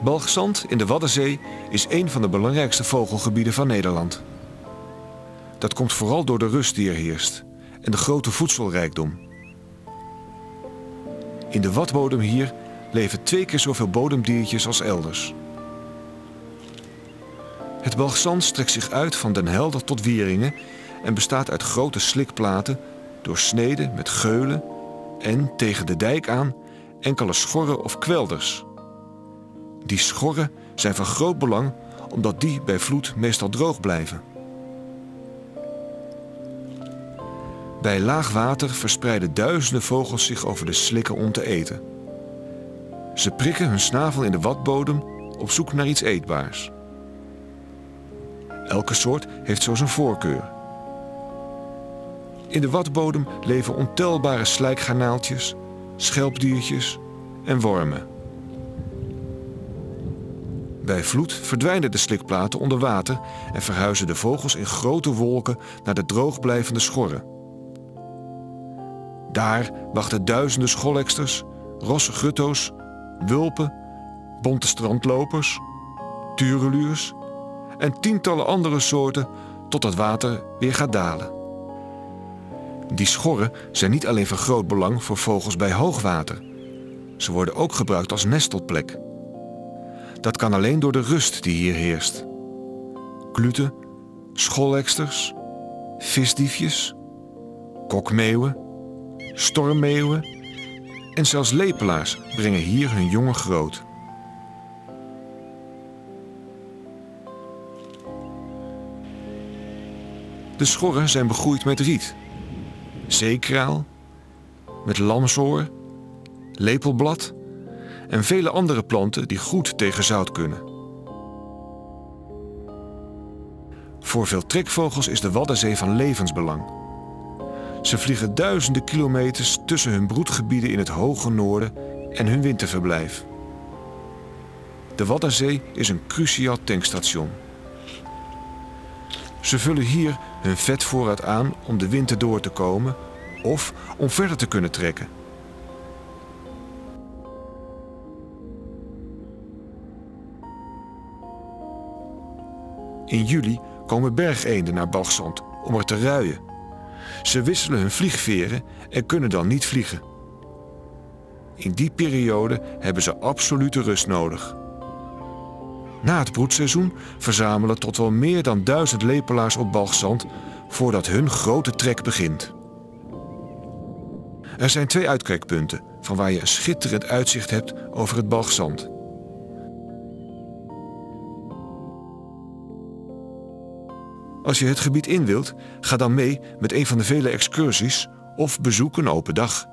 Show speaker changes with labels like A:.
A: Balchzand in de Waddenzee is een van de belangrijkste vogelgebieden van Nederland. Dat komt vooral door de rust die er heerst en de grote voedselrijkdom. In de wadbodem hier leven 2 keer zoveel bodemdiertjes als elders. Het Balchzand strekt zich uit van Den Helder tot Wieringen en bestaat uit grote slikplaten, doorsneden met geulen en, tegen de dijk aan, enkele schorren of kwelders. Die schorren zijn van groot belang omdat die bij vloed meestal droog blijven. Bij laag water verspreiden duizenden vogels zich over de slikken om te eten. Ze prikken hun snavel in de wadbodem op zoek naar iets eetbaars. Elke soort heeft zo zijn voorkeur. In de wadbodem leven ontelbare slijkgarnaaltjes, schelpdiertjes en wormen. Bij vloed verdwijnen de slikplaten onder water en verhuizen de vogels in grote wolken naar de droogblijvende schorren. Daar wachten duizenden scholeksters, rosse gutto's, wulpen, bonte strandlopers, tureluurs en tientallen andere soorten tot het water weer gaat dalen. Die schorren zijn niet alleen van groot belang voor vogels bij hoogwater. Ze worden ook gebruikt als nestelplek. Dat kan alleen door de rust die hier heerst. Kluten, scholeksters, visdiefjes, kokmeeuwen, stormmeeuwen en zelfs lepelaars brengen hier hun jongen groot. De schorren zijn begroeid met riet, zeekraal, met lamsoor, lepelblad en vele andere planten die goed tegen zout kunnen. Voor veel trekvogels is de Waddenzee van levensbelang. Ze vliegen duizenden kilometers tussen hun broedgebieden in het hoge noorden en hun winterverblijf. De Waddenzee is een cruciaal tankstation. Ze vullen hier hun vetvoorraad aan om de winter door te komen of om verder te kunnen trekken. In juli komen bergeenden naar Balchzand om er te ruien. Ze wisselen hun vliegveren en kunnen dan niet vliegen. In die periode hebben ze absolute rust nodig. Na het broedseizoen verzamelen tot wel meer dan 1000 lepelaars op Balchzand voordat hun grote trek begint. Er zijn 2 uitkijkpunten van waar je een schitterend uitzicht hebt over het Balchzand. Als je het gebied in wilt, ga dan mee met een van de vele excursies of bezoek een open dag.